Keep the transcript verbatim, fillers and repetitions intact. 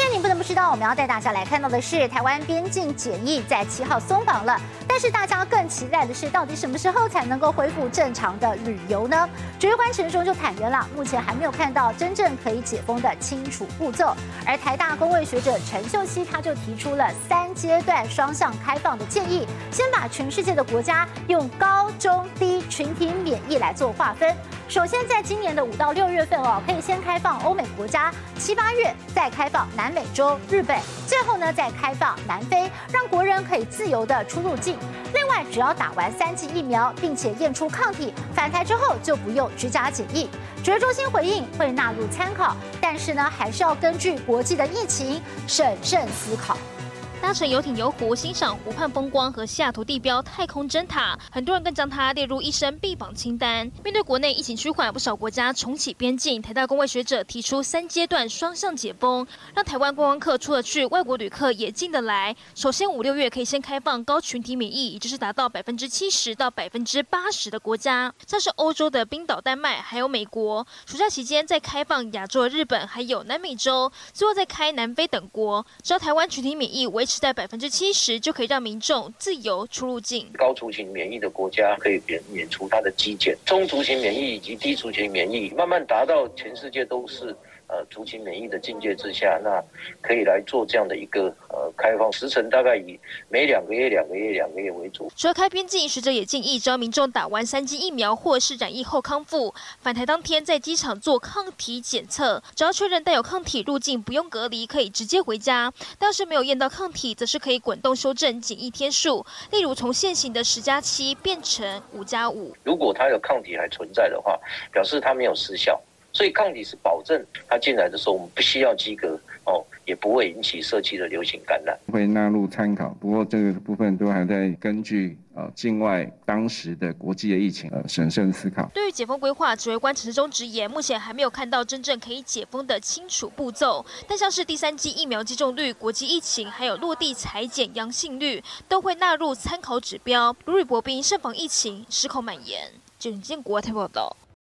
天你不能不知道，我们要带大家来看到的是，台湾边境检疫在七号松绑了。但是大家更期待的是，到底什么时候才能够恢复正常的旅游呢？指挥官陈时中就坦言了，目前还没有看到真正可以解封的清楚步骤。而台大公卫学者陈秀熙他就提出了三阶段双向开放的建议，先把全世界的国家用高、中、低群体免疫来做划分。首先，在今年的五到六月份哦，可以先开放欧美国家；七八月再开放南美洲、日本，最后呢再开放南非，让国人可以自由的出入境。另外，只要打完三剂疫苗，并且验出抗体，返台之后就不用居家检疫。指挥中心回应会纳入参考，但是呢，还是要根据国际的疫情审慎思考。 搭乘游艇游湖，欣赏湖畔风光和西雅图地标太空针塔，很多人更将它列入一生必访清单。面对国内疫情趋缓，不少国家重启边境，台大公卫学者提出三阶段双向解封，让台湾观光客出得去，外国旅客也进得来。首先五六月可以先开放高群体免疫，也就是达到百分之七十到百分之八十的国家，像是欧洲的冰岛、丹麦，还有美国。暑假期间再开放亚洲的日本，还有南美洲，最后再开南非等国。只要台湾群体免疫维持在百分之七十，就可以让民众自由出入境。 高族群免疫的国家可以免免除它的基检，中族群免疫以及低族群免疫慢慢达到全世界都是呃族群免疫的境界之下，那可以来做这样的一个呃开放，时程大概以每两个月、两个月、两个月为主。 除了开边境，学者也建议，只要民众打完三剂疫苗或是染疫后康复，返台当天在机场做抗体检测，只要确认带有抗体入境，不用隔离，可以直接回家。但是没有验到抗体，则是可以滚动修正检疫天数，例如从现行的十加七变成五加五。 如果他有抗体还存在的话，表示他没有失效。所以抗体是保证他进来的时候，我们不需要及格哦，也不会引起社区的流行感染， 会纳入参考。不过这个部分都还在根据呃境外当时的国际的疫情呃审慎思考。 对于解封规划，指挥官陈时中直言，目前还没有看到真正可以解封的清楚步骤。但像是第三剂疫苗接种率、国际疫情，还有落地采检阳性率，都会纳入参考指标。卢宇博斌慎防疫情失控蔓延。郑建国台报道。